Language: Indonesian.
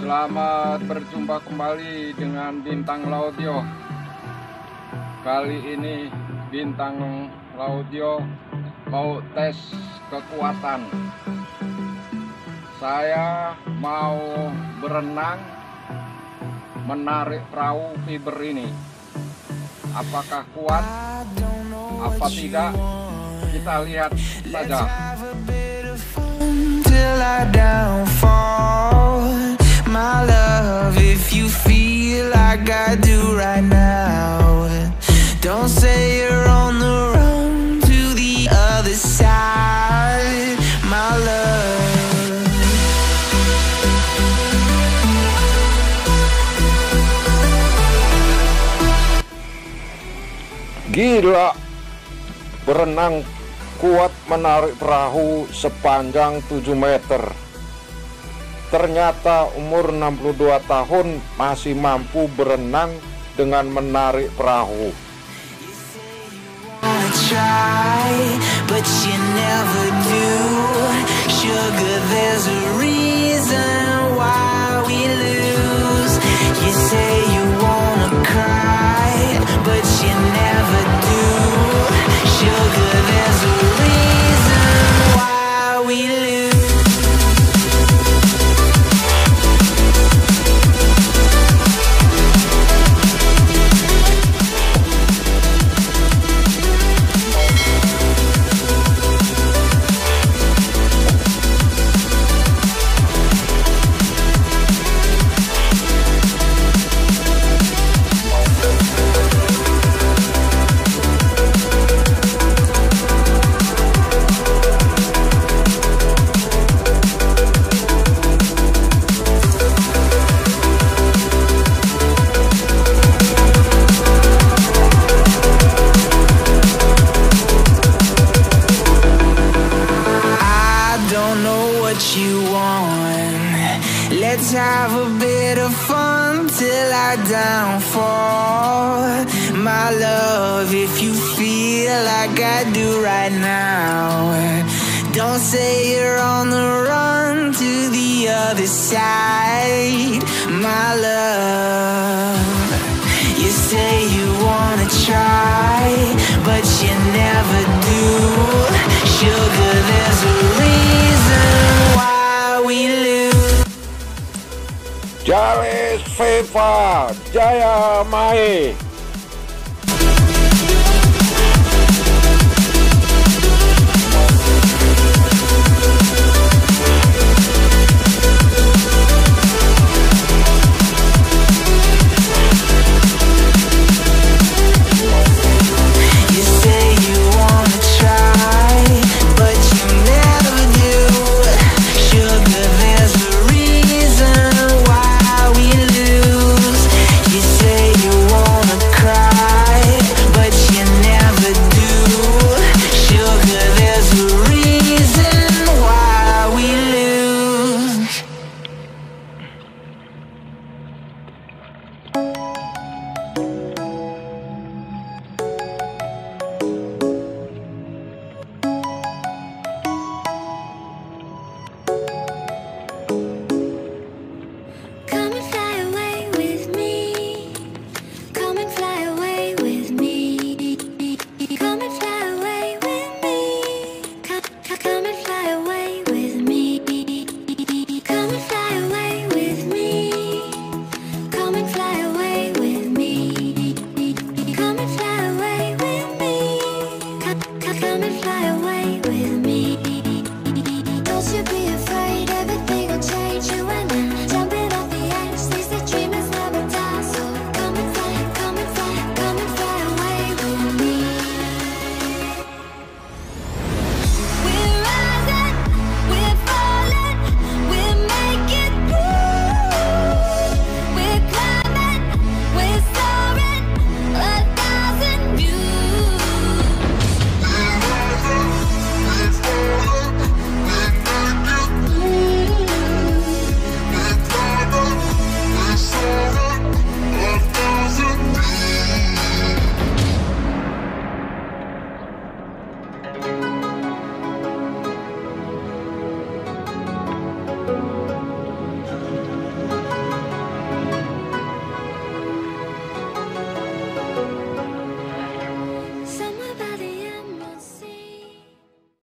Selamat berjumpa kembali dengan Bintang Laudio. Kali ini Bintang Laudio mau tes kekuatan. Saya mau berenang menarik perahu fiber ini. Apakah kuat? Apa tidak? Kita lihat saja. My love, if you feel like I do right now, don't say you're on the run to the other side, my love. Gila, berenang kuat menarik perahu sepanjang 7 meter. Ternyata umur 62 tahun masih mampu berenang dengan menarik perahu. You want, let's have a bit of fun till I downfall, my love. If you feel like I do right now, don't say you're on the run to the other side, my love. You say you wanna try, but you never do. Sugar, there's a reason why we lose. Jales Viva Jaya Mae.